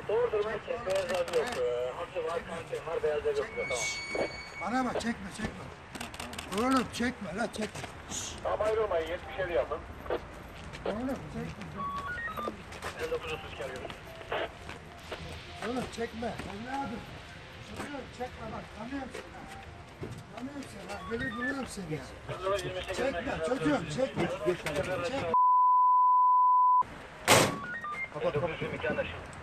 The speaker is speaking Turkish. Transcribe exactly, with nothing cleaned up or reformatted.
Doğru durmayın ki beyaz az yok. Hafif var, kantin var, beyaz az yok. Tamam. Bana bak çekme çekme. Oğlum çekme la çekme. Tamam ayrılmayın, yetmiş yedi yapın. Oğlum çekme. elli dokuz otuz iki arıyoruz. Oğlum çekme. Evladım. Çocuğum çekme bak tanıyorum seni. Tanıyorum seni ha. Geri duruyorum seni ya. Çekme çocuğum çekme. Çekme. Kapat kapat.